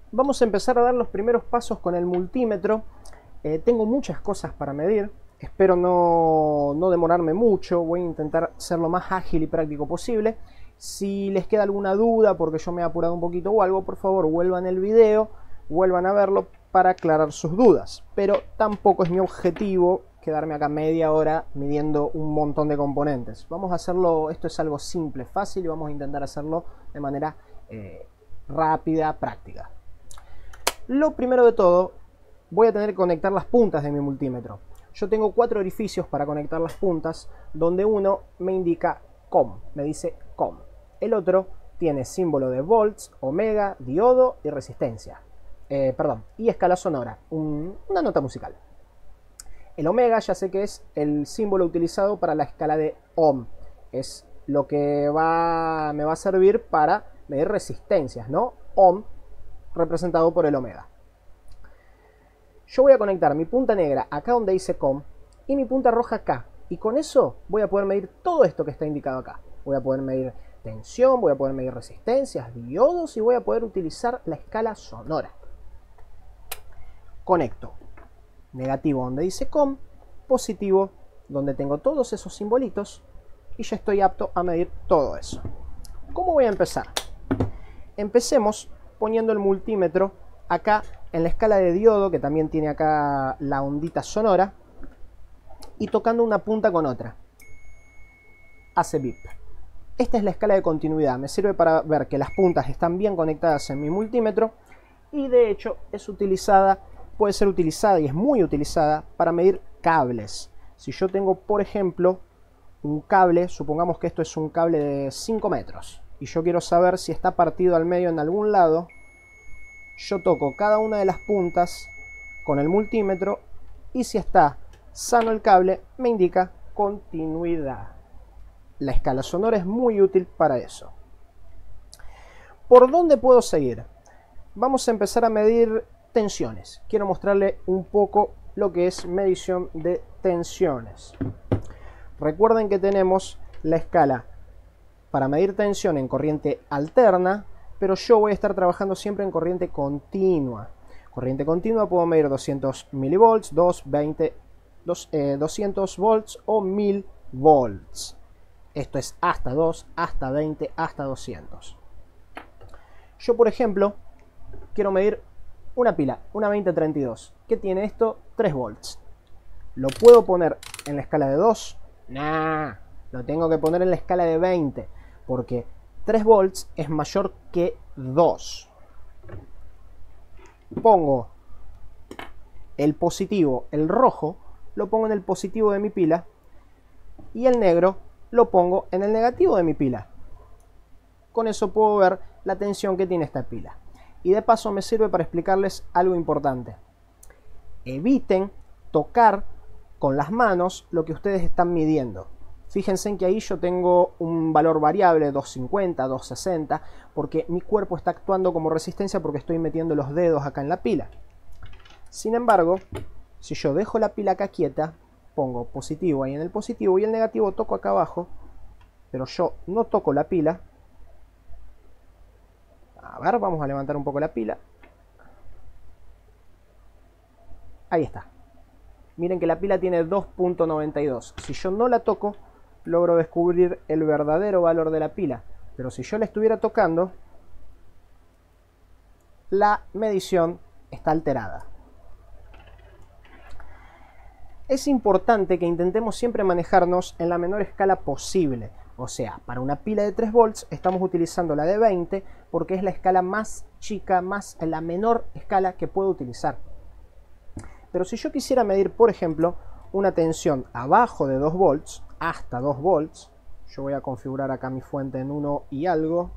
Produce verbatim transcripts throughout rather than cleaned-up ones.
vamos a empezar a dar los primeros pasos con el multímetro. Eh, tengo muchas cosas para medir, espero no, no demorarme mucho, voy a intentar ser lo más ágil y práctico posible. Si les queda alguna duda porque yo me he apurado un poquito o algo, por favor vuelvan el video, vuelvan a verlo para aclarar sus dudas. Pero tampoco es mi objetivo quedarme acá media hora midiendo un montón de componentes. Vamos a hacerlo, esto es algo simple, fácil, y vamos a intentar hacerlo de manera eh, rápida, práctica. Lo primero de todo, voy a tener que conectar las puntas de mi multímetro. Yo tengo cuatro orificios para conectar las puntas, donde uno me indica COM, me dice COM. El otro tiene símbolo de volts, ohmega, diodo y resistencia. Eh, perdón, y escala sonora, un, una nota musical. El ohmega ya sé que es el símbolo utilizado para la escala de ohm. Es lo que va, me va a servir para medir resistencias, ¿no? Ohm representado por el ohmega. Yo voy a conectar mi punta negra acá donde dice COM y mi punta roja acá. Y con eso voy a poder medir todo esto que está indicado acá. Voy a poder medir tensión, voy a poder medir resistencias, diodos y voy a poder utilizar la escala sonora. Conecto negativo donde dice COM, positivo donde tengo todos esos simbolitos y ya estoy apto a medir todo eso. ¿Cómo voy a empezar? Empecemos poniendo el multímetro acá en la escala de diodo, que también tiene acá la ondita sonora, y tocando una punta con otra. Hace bip. Esta es la escala de continuidad, me sirve para ver que las puntas están bien conectadas en mi multímetro y de hecho es utilizada, puede ser utilizada y es muy utilizada para medir cables. Si yo tengo, por ejemplo, un cable, supongamos que esto es un cable de cinco metros y yo quiero saber si está partido al medio en algún lado, yo toco cada una de las puntas con el multímetro y si está sano el cable me indica continuidad. La escala sonora es muy útil para eso. ¿Por dónde puedo seguir? Vamos a empezar a medir tensiones. Quiero mostrarle un poco lo que es medición de tensiones. Recuerden que tenemos la escala para medir tensión en corriente alterna, pero yo voy a estar trabajando siempre en corriente continua. Corriente continua puedo medir doscientos milivolts, doscientos veinte, doscientos volts o mil volts. Esto es hasta dos, hasta veinte, hasta doscientos. Yo, por ejemplo, quiero medir una pila, una veinte treinta y dos. ¿Qué tiene esto? tres volts. ¿Lo puedo poner en la escala de dos? Nah, lo tengo que poner en la escala de veinte, porque tres volts es mayor que dos. Pongo el positivo, el rojo, lo pongo en el positivo de mi pila y el negro lo pongo en el negativo de mi pila. Con eso puedo ver la tensión que tiene esta pila. Y de paso me sirve para explicarles algo importante. Eviten tocar con las manos lo que ustedes están midiendo. Fíjense en que ahí yo tengo un valor variable, doscientos cincuenta, doscientos sesenta, porque mi cuerpo está actuando como resistencia porque estoy metiendo los dedos acá en la pila. Sin embargo, si yo dejo la pila acá quieta, pongo positivo ahí en el positivo y el negativo toco acá abajo, pero yo no toco la pila. A ver, vamos a levantar un poco la pila. Ahí está. Miren que la pila tiene dos punto noventa y dos. Si yo no la toco, logro descubrir el verdadero valor de la pila. Pero si yo la estuviera tocando, la medición está alterada. Es importante que intentemos siempre manejarnos en la menor escala posible. O sea, para una pila de tres volts estamos utilizando la de veinte porque es la escala más chica, más la menor escala que puedo utilizar. Pero si yo quisiera medir, por ejemplo, una tensión abajo de dos volts, hasta dos volts, yo voy a configurar acá mi fuente en uno y algo.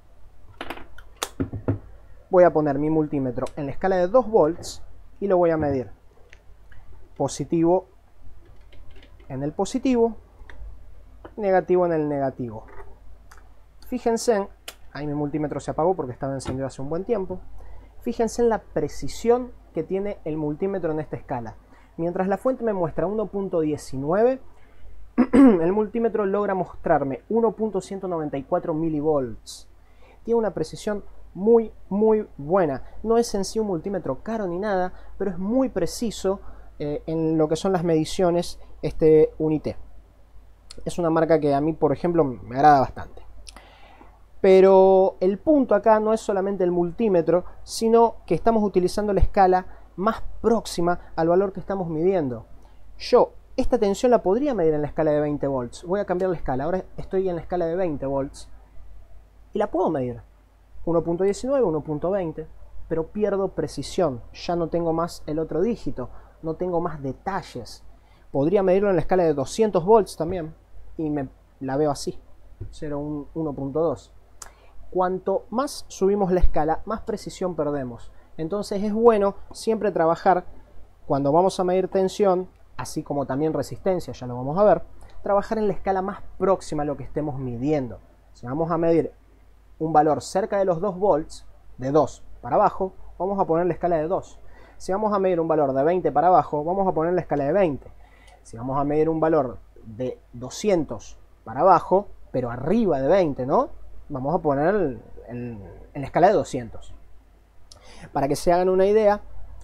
Voy a poner mi multímetro en la escala de dos volts y lo voy a medir. Positivo en el positivo, negativo en el negativo. Fíjense, ahí mi multímetro se apagó porque estaba encendido hace un buen tiempo. Fíjense en la precisión que tiene el multímetro en esta escala. Mientras la fuente me muestra uno punto diecinueve, el multímetro logra mostrarme uno punto ciento noventa y cuatro milivolts. Tiene una precisión muy, muy buena. No es en sí un multímetro caro ni nada, pero es muy preciso eh, en lo que son las mediciones este Unité. Es una marca que a mí, por ejemplo, me agrada bastante. Pero el punto acá no es solamente el multímetro, sino que estamos utilizando la escala más próxima al valor que estamos midiendo. Yo esta tensión la podría medir en la escala de veinte volts. Voy a cambiar la escala. Ahora estoy en la escala de veinte volts. Y la puedo medir. uno punto diecinueve, uno punto veinte. Pero pierdo precisión. Ya no tengo más el otro dígito. No tengo más detalles. Podría medirlo en la escala de doscientos volts también. Y me la veo así. cero, uno punto dos. Cuanto más subimos la escala, más precisión perdemos. Entonces es bueno siempre trabajar, cuando vamos a medir tensión, así como también resistencia, ya lo vamos a ver, trabajar en la escala más próxima a lo que estemos midiendo. Si vamos a medir un valor cerca de los dos volts, de dos para abajo, vamos a poner la escala de dos. Si vamos a medir un valor de veinte para abajo, vamos a poner la escala de veinte. Si vamos a medir un valor de doscientos para abajo, pero arriba de veinte, ¿no? Vamos a poner el, el, en la escala de doscientos. Para que se hagan una idea,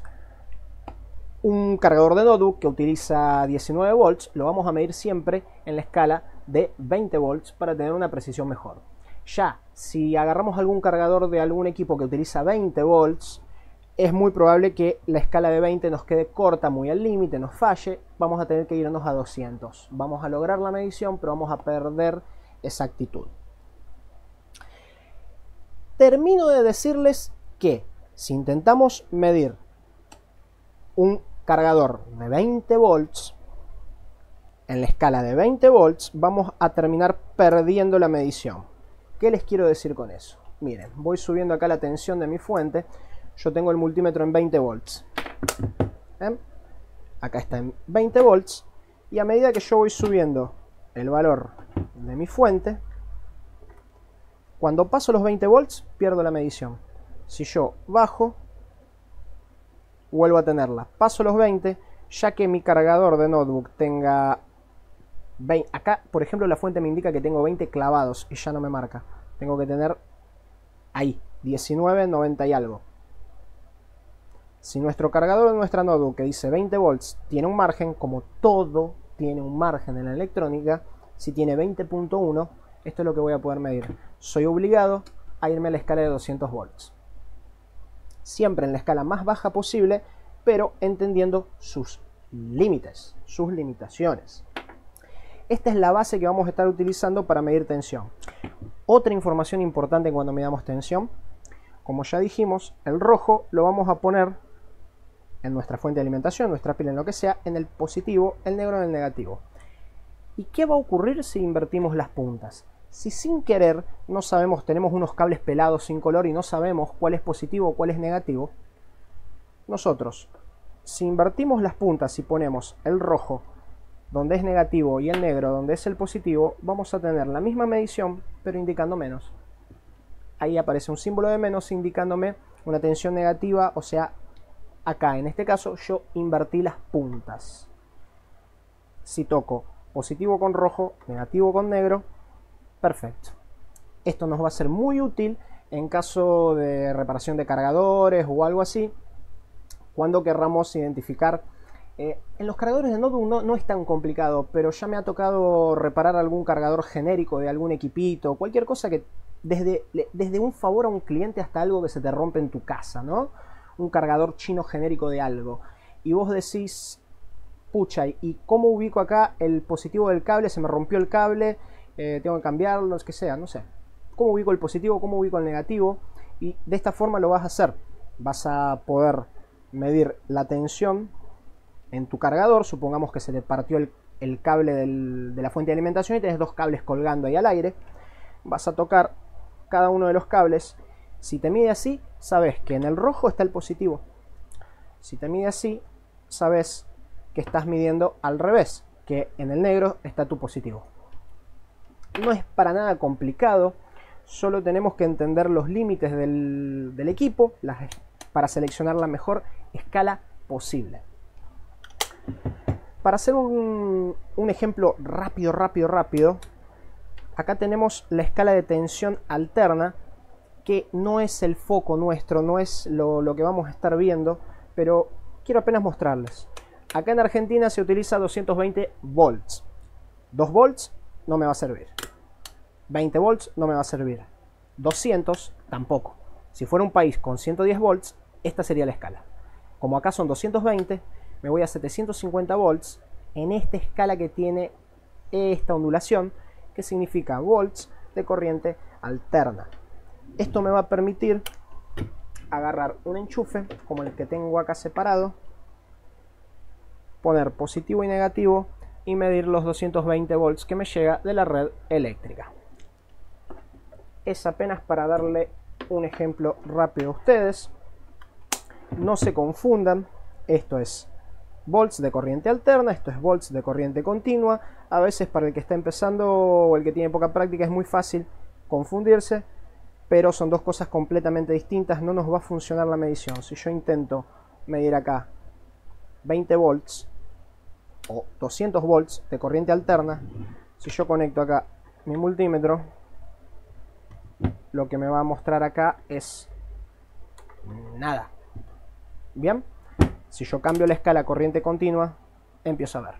un cargador de notebook que utiliza diecinueve volts lo vamos a medir siempre en la escala de veinte volts para tener una precisión mejor. Ya, si agarramos algún cargador de algún equipo que utiliza veinte volts, es muy probable que la escala de veinte nos quede corta, muy al límite, nos falle. Vamos a tener que irnos a doscientos. Vamos a lograr la medición, pero vamos a perder exactitud. Termino de decirles que si intentamos medir un cargador de veinte volts en la escala de veinte volts, vamos a terminar perdiendo la medición. ¿Qué les quiero decir con eso? Miren, voy subiendo acá la tensión de mi fuente. Yo tengo el multímetro en veinte volts. ¿Eh? Acá está en veinte volts. Y a medida que yo voy subiendo el valor de mi fuente, cuando paso los veinte volts, pierdo la medición. Si yo bajo, vuelvo a tenerla. Paso los veinte, ya que mi cargador de notebook tenga veinte. Acá, por ejemplo, la fuente me indica que tengo veinte clavados y ya no me marca. Tengo que tener ahí, diecinueve, noventa y algo. Si nuestro cargador de nuestra notebook que dice veinte volts tiene un margen, como todo tiene un margen en la electrónica, si tiene veinte punto uno, esto es lo que voy a poder medir. Soy obligado a irme a la escala de doscientos volts. Siempre en la escala más baja posible, pero entendiendo sus límites, sus limitaciones. Esta es la base que vamos a estar utilizando para medir tensión. Otra información importante cuando midamos tensión, como ya dijimos, el rojo lo vamos a poner en nuestra fuente de alimentación, nuestra pila, en lo que sea, en el positivo, el negro en el negativo. ¿Y qué va a ocurrir si invertimos las puntas? Si sin querer no sabemos, tenemos unos cables pelados sin color y no sabemos cuál es positivo o cuál es negativo, nosotros, si invertimos las puntas y ponemos el rojo donde es negativo y el negro donde es el positivo, vamos a tener la misma medición pero indicando menos. Ahí aparece un símbolo de menos indicándome una tensión negativa, o sea, acá en este caso yo invertí las puntas. Si toco positivo con rojo, negativo con negro, perfecto. Esto nos va a ser muy útil en caso de reparación de cargadores o algo así, cuando querramos identificar. Eh, en los cargadores de notebook no, no es tan complicado, pero ya me ha tocado reparar algún cargador genérico de algún equipito, cualquier cosa que desde, desde un favor a un cliente hasta algo que se te rompe en tu casa, ¿no? Un cargador chino genérico de algo. Y vos decís, pucha, ¿y cómo ubico acá el positivo del cable? Se me rompió el cable, eh, tengo que cambiarlo, que sea, no sé. ¿Cómo ubico el positivo? ¿Cómo ubico el negativo? Y de esta forma lo vas a hacer. Vas a poder medir la tensión en tu cargador. Supongamos que se te partió el, el cable del, de la fuente de alimentación y tienes dos cables colgando ahí al aire. Vas a tocar cada uno de los cables. Si te mide así, sabes que en el rojo está el positivo. Si te mide así, sabes que estás midiendo al revés, que en el negro está tu positivo. No es para nada complicado, solo tenemos que entender los límites del, del equipo las, para seleccionar la mejor escala posible. Para hacer un, un ejemplo rápido, rápido, rápido, acá tenemos la escala de tensión alterna que no es el foco nuestro, no es lo, lo que vamos a estar viendo, pero quiero apenas mostrarles. Acá en Argentina se utiliza doscientos veinte volts. dos volts no me va a servir. veinte volts no me va a servir. doscientos tampoco. Si fuera un país con ciento diez volts, esta sería la escala. Como acá son doscientos veinte, me voy a setecientos cincuenta volts en esta escala que tiene esta ondulación, que significa volts de corriente alterna. Esto me va a permitir agarrar un enchufe como el que tengo acá separado, poner positivo y negativo y medir los doscientos veinte volts que me llega de la red eléctrica. Es apenas para darle un ejemplo rápido a ustedes. No se confundan, esto es volts de corriente alterna, esto es volts de corriente continua. A veces para el que está empezando o el que tiene poca práctica es muy fácil confundirse, pero son dos cosas completamente distintas, no nos va a funcionar la medición. Si yo intento medir acá veinte volts o doscientos volts de corriente alterna, si yo conecto acá mi multímetro, lo que me va a mostrar acá es nada. Bien, si yo cambio la escala a corriente continua, empiezo a ver.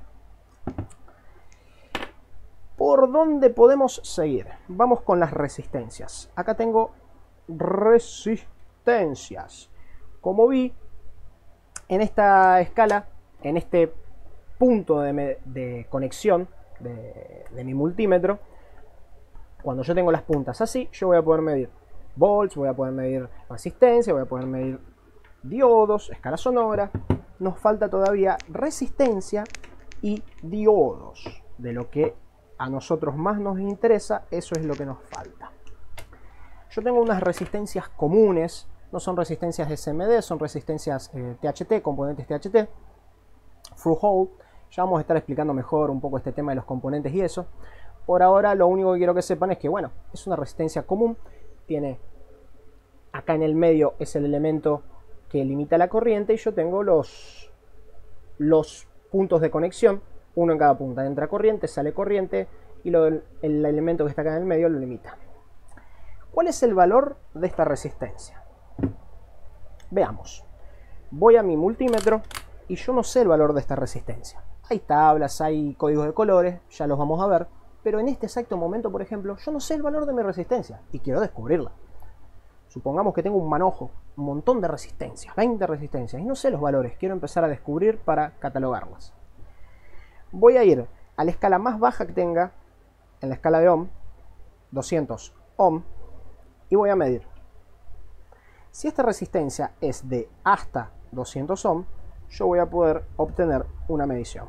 ¿Por dónde podemos seguir? Vamos con las resistencias. Acá tengo resistencias. Como vi, en esta escala, en este punto de, de conexión de, de mi multímetro, cuando yo tengo las puntas así, yo voy a poder medir volts, voy a poder medir resistencia, voy a poder medir diodos, escala sonora. Nos falta todavía resistencia y diodos. De lo que a nosotros más nos interesa, eso es lo que nos falta. Yo tengo unas resistencias comunes, no son resistencias S M D, son resistencias eh, T H T, componentes T H T, through-hole. Ya vamos a estar explicando mejor un poco este tema de los componentes y eso. Por ahora lo único que quiero que sepan es que, bueno, es una resistencia común. Tiene acá en el medio es el elemento que limita la corriente y yo tengo los, los puntos de conexión, uno en cada punta. Entra corriente, sale corriente y lo del, el elemento que está acá en el medio lo limita. ¿Cuál es el valor de esta resistencia? Veamos. Voy a mi multímetro y yo no sé el valor de esta resistencia. Hay tablas, hay códigos de colores, ya los vamos a ver. Pero en este exacto momento, por ejemplo, yo no sé el valor de mi resistencia y quiero descubrirla. Supongamos que tengo un manojo, un montón de resistencias, veinte resistencias, y no sé los valores, quiero empezar a descubrir para catalogarlas. Voy a ir a la escala más baja que tenga, en la escala de ohm, doscientos ohm, y voy a medir. Si esta resistencia es de hasta doscientos ohm, yo voy a poder obtener una medición.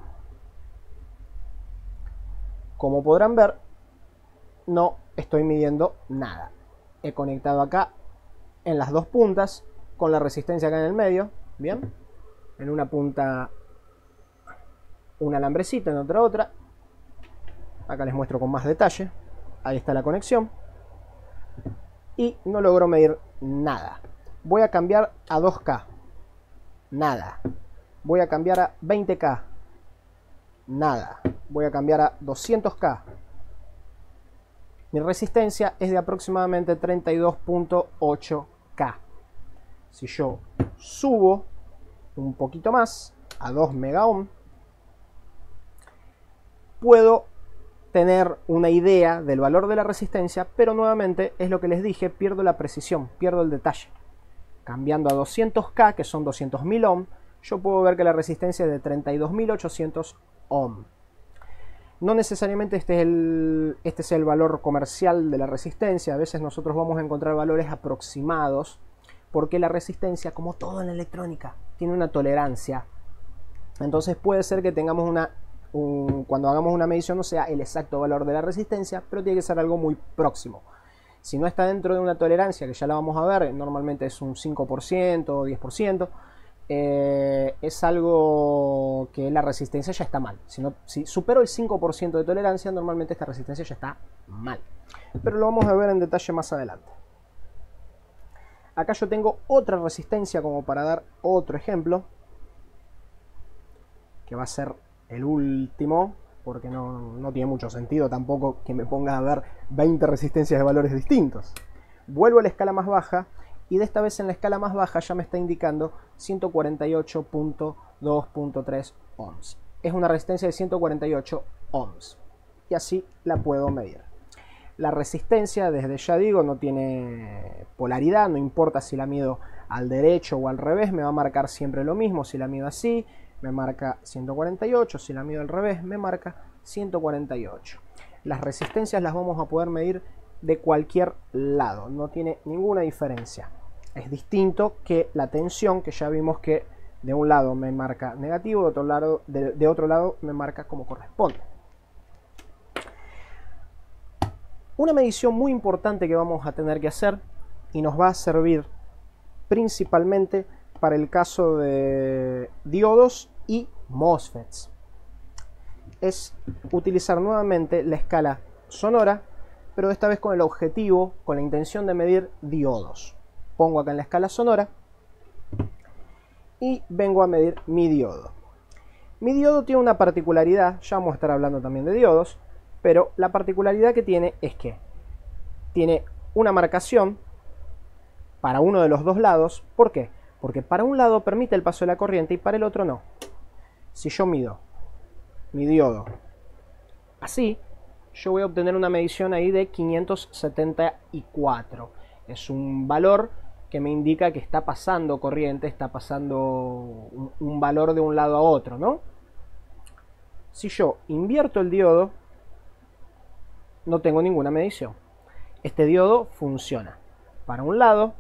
Como podrán ver, no estoy midiendo nada. He conectado acá en las dos puntas con la resistencia acá en el medio. Bien, en una punta un alambrecito, en otra otra. Acá les muestro con más detalle. Ahí está la conexión. Y no logro medir nada. Voy a cambiar a dos K. Nada. Voy a cambiar a veinte K. Nada. Voy a cambiar a doscientos K. Mi resistencia es de aproximadamente treinta y dos punto ocho K. Si yo subo un poquito más a dos mega ohm, puedo tener una idea del valor de la resistencia, pero nuevamente es lo que les dije, pierdo la precisión, pierdo el detalle. Cambiando a doscientos K, que son doscientos mil ohm, yo puedo ver que la resistencia es de treinta y dos mil ochocientos ohm. No necesariamente este es, el, este es el valor comercial de la resistencia. A veces nosotros vamos a encontrar valores aproximados, porque la resistencia, como todo en la electrónica, tiene una tolerancia. Entonces puede ser que tengamos una, un, cuando hagamos una medición no sea el exacto valor de la resistencia, pero tiene que ser algo muy próximo. Si no está dentro de una tolerancia, que ya la vamos a ver, normalmente es un cinco por ciento o diez por ciento, Eh, es algo que la resistencia ya está mal. Si, no, si supero el cinco por ciento de tolerancia, normalmente esta resistencia ya está mal. Pero lo vamos a ver en detalle más adelante. Acá yo tengo otra resistencia como para dar otro ejemplo, que va a ser el último, porque no, no tiene mucho sentido tampoco que me ponga a ver veinte resistencias de valores distintos. vuelvo a la escala más baja y de esta vez en la escala más baja ya me está indicando ciento cuarenta y ocho punto dos punto tres ohms. Es una resistencia de ciento cuarenta y ocho ohms y así la puedo medir. La resistencia, desde ya digo, no tiene polaridad, no importa si la mido al derecho o al revés, me va a marcar siempre lo mismo. Si la mido así, me marca ciento cuarenta y ocho, si la mido al revés, me marca ciento cuarenta y ocho. Las resistencias las vamos a poder medir de cualquier lado, no tiene ninguna diferencia. Es distinto que la tensión, que ya vimos que de un lado me marca negativo, de otro lado, de, de otro lado me marca como corresponde. Una medición muy importante que vamos a tener que hacer y nos va a servir principalmente para el caso de diodos y MOSFETs es utilizar nuevamente la escala sonora, pero esta vez con el objetivo, con la intención de medir diodos. Pongo acá en la escala sonora y vengo a medir mi diodo. Mi diodo tiene una particularidad, ya vamos a estar hablando también de diodos, pero la particularidad que tiene es que tiene una marcación para uno de los dos lados. ¿Por qué? Porque para un lado permite el paso de la corriente y para el otro no. Si yo mido mi diodo así, yo voy a obtener una medición ahí de quinientos setenta y cuatro. Es un valor que me indica que está pasando corriente, está pasando un, un valor de un lado a otro, ¿no? Si yo invierto el diodo, no tengo ninguna medición. Este diodo funciona para un lado,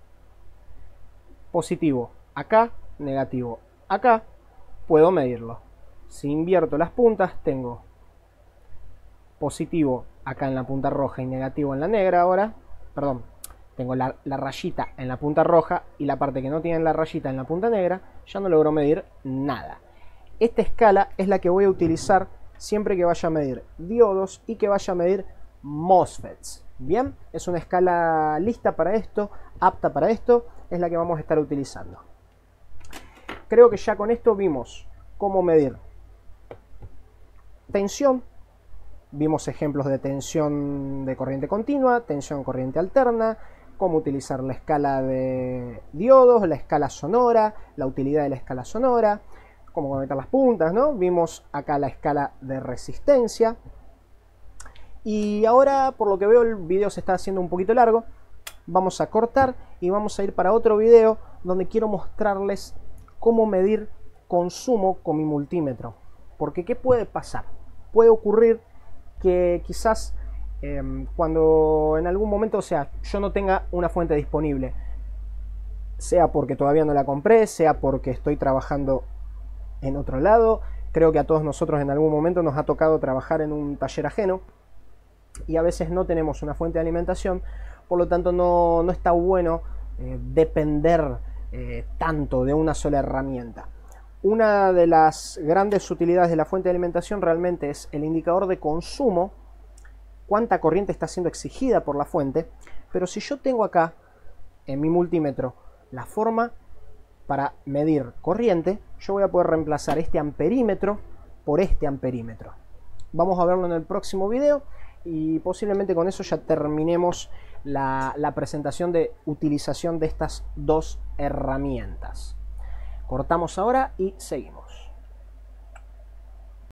positivo acá, negativo acá, puedo medirlo. Si invierto las puntas, tengo positivo acá en la punta roja y negativo en la negra ahora, perdón, tengo la, la rayita en la punta roja y la parte que no tiene la rayita en la punta negra, ya no logro medir nada. Esta escala es la que voy a utilizar siempre que vaya a medir diodos y que vaya a medir MOSFETs. Bien, es una escala lista para esto, apta para esto, es la que vamos a estar utilizando. Creo que ya con esto vimos cómo medir tensión, vimos ejemplos de tensión de corriente continua, tensión corriente alterna, cómo utilizar la escala de diodos, la escala sonora, la utilidad de la escala sonora, cómo conectar las puntas, ¿no? Vimos acá la escala de resistencia. Y ahora, por lo que veo, el video se está haciendo un poquito largo. Vamos a cortar y vamos a ir para otro video donde quiero mostrarles cómo medir consumo con mi multímetro. Porque ¿qué puede pasar? Puede ocurrir que quizás eh, cuando en algún momento, o sea, yo no tenga una fuente disponible, sea porque todavía no la compré, sea porque estoy trabajando en otro lado. Creo que a todos nosotros en algún momento nos ha tocado trabajar en un taller ajeno y a veces no tenemos una fuente de alimentación, por lo tanto no, no está bueno eh, depender eh, tanto de una sola herramienta. Una de las grandes utilidades de la fuente de alimentación realmente es el indicador de consumo, cuánta corriente está siendo exigida por la fuente, pero si yo tengo acá en mi multímetro la forma para medir corriente, yo voy a poder reemplazar este amperímetro por este amperímetro. Vamos a verlo en el próximo video y posiblemente con eso ya terminemos la, la presentación de utilización de estas dos herramientas. Cortamos ahora y seguimos.